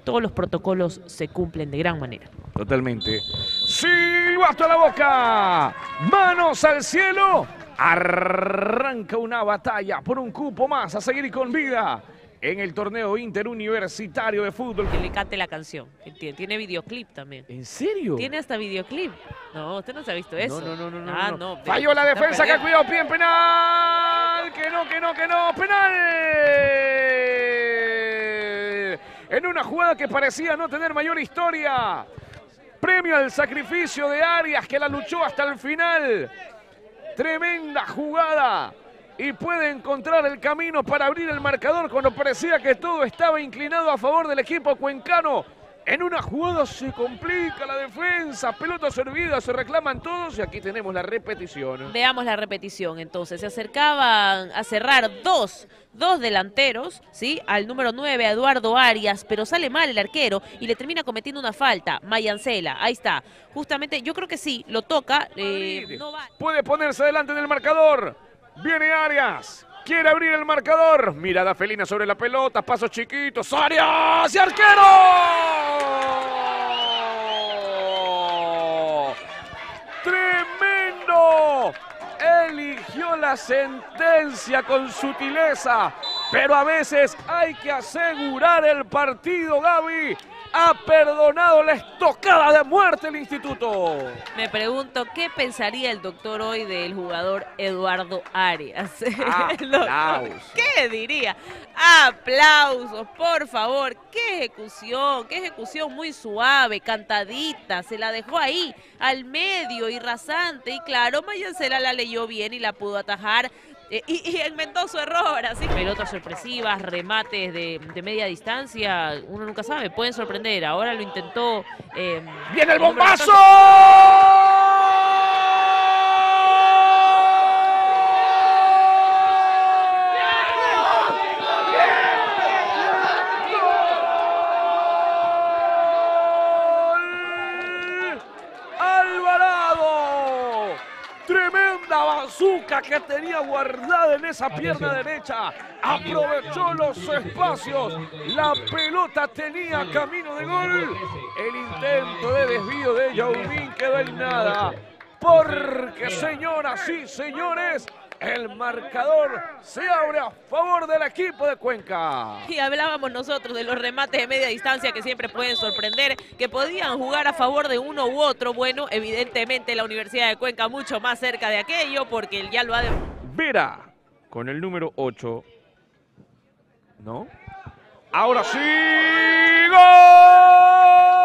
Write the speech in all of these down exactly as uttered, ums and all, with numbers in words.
todos los protocolos se cumplen de gran manera. Totalmente. Silbato a la boca, manos al cielo, arranca una batalla por un cupo más a seguir con vida en el torneo interuniversitario de fútbol. Que le cante la canción. Tiene, tiene videoclip también. ¿En serio? Tiene hasta videoclip. No, usted no se ha visto eso. No, no, no, no. Ah, no. no. Falló la defensa, que ha cuidado, pie en penal. Que no, que no, que no. Penal. En una jugada que parecía no tener mayor historia. Premio al sacrificio de Arias, que la luchó hasta el final. Tremenda jugada. Y puede encontrar el camino para abrir el marcador cuando parecía que todo estaba inclinado a favor del equipo cuencano. En una jugada se complica la defensa, pelota servida, se reclaman todos y aquí tenemos la repetición. Veamos la repetición entonces. Se acercaban a cerrar dos, dos delanteros, ¿sí? Al número nueve, a Eduardo Arias, pero sale mal el arquero y le termina cometiendo una falta. Mayancela, ahí está. Justamente, yo creo que sí, lo toca. Eh, no va. Puede ponerse delante del marcador. Viene Arias. Quiere abrir el marcador. Mirada felina sobre la pelota. Pasos chiquitos. ¡Arias! ¡Y arquero! ¡Tremendo! Eligió la sentencia con sutileza. Pero a veces hay que asegurar el partido, Gaby. Ha perdonado la estocada de muerte el instituto. Me pregunto, ¿qué pensaría el doctor hoy del jugador Eduardo Arias? Aplausos. ¿Qué diría? Aplausos, por favor. Qué ejecución, qué ejecución muy suave, cantadita. Se la dejó ahí, al medio y rasante. Y claro, Mayancela la leyó bien y la pudo atajar. Eh, y, y enmendó su error, así. Pelotas sorpresivas, remates de, de media distancia, uno nunca sabe, pueden sorprender. Ahora lo intentó. Eh, ¡Viene el bombazo! Tremenda bazuca que tenía guardada en esa pierna derecha. Aprovechó los espacios. La pelota tenía camino de gol. El intento de desvío de Yaumín quedó en nada. Porque, señoras y señores, el marcador se abre a favor del equipo de Cuenca. Y hablábamos nosotros de los remates de media distancia que siempre pueden sorprender, que podían jugar a favor de uno u otro. Bueno, evidentemente la Universidad de Cuenca mucho más cerca de aquello porque él ya lo ha... De... Vera con el número ocho. ¿No? Ahora sí. ¡Gol!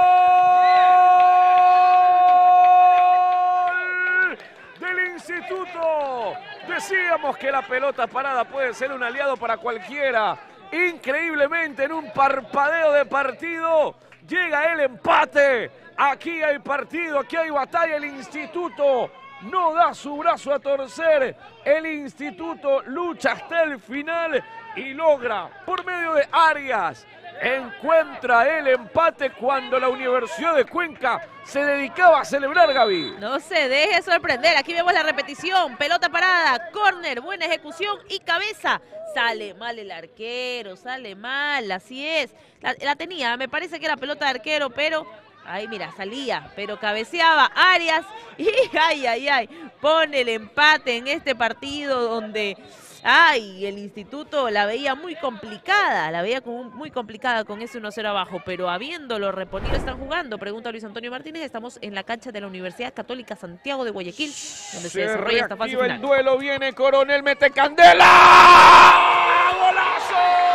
Del instituto. Decíamos que la pelota parada puede ser un aliado para cualquiera. Increíblemente, en un parpadeo de partido, llega el empate. Aquí hay partido, aquí hay batalla. El instituto no da su brazo a torcer. El instituto lucha hasta el final y logra, por medio de Arias, encuentra el empate cuando la Universidad de Cuenca se dedicaba a celebrar, Gaby. No se deje sorprender, aquí vemos la repetición, pelota parada, córner, buena ejecución y cabeza. Sale mal el arquero, sale mal, así es. La, la tenía, me parece que era pelota de arquero, pero... Ahí mira, salía, pero cabeceaba Arias y ay, ay, ay, pone el empate en este partido donde... Ay, el instituto la veía muy complicada, la veía como muy complicada con ese uno cero abajo, pero habiéndolo reponido están jugando, pregunta Luis Antonio Martínez. Estamos en la cancha de la Universidad Católica Santiago de Guayaquil, donde se, se desarrolla esta fase final. El duelo, viene Coronel, mete candela. ¡Golazo!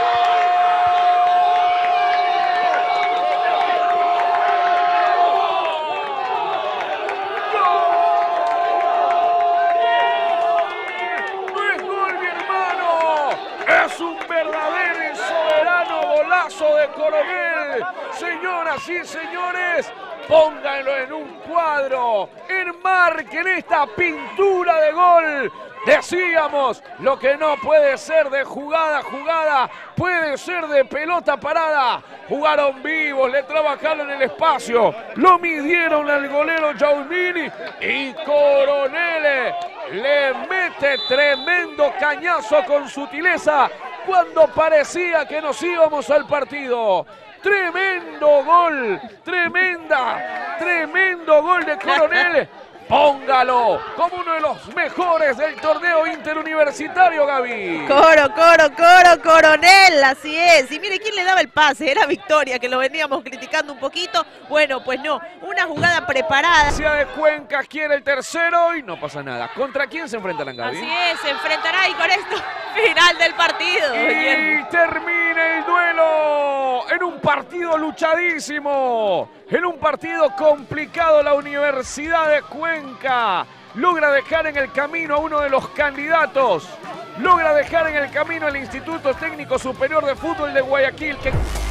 Es un verdadero y soberano golazo de Coronel. Señoras y señores, pónganlo en un cuadro, enmarquen esta pintura de gol. Decíamos, lo que no puede ser de jugada a jugada, puede ser de pelota parada. Jugaron vivos, le trabajaron en el espacio, lo midieron al golero Yaumini y Coronel le mete tremendo cañazo con sutileza cuando parecía que nos íbamos al partido. Tremendo gol, tremenda, tremendo gol de Coronel. Póngalo como uno de los mejores del torneo interuniversitario, Gaby. Coro, coro, coro, Coronel, así es. Y mire quién le daba el pase, era Victoria, que lo veníamos criticando un poquito. Bueno, pues no, una jugada preparada. Universidad de Cuenca quiere el tercero y no pasa nada. ¿Contra quién se enfrentarán, Gaby? Así es, se enfrentará y con esto, final del partido. Y termina el duelo en un partido luchadísimo, en un partido complicado. La Universidad de Cuenca logra dejar en el camino a uno de los candidatos, logra dejar en el camino al Instituto Técnico Superior de Fútbol de Guayaquil, que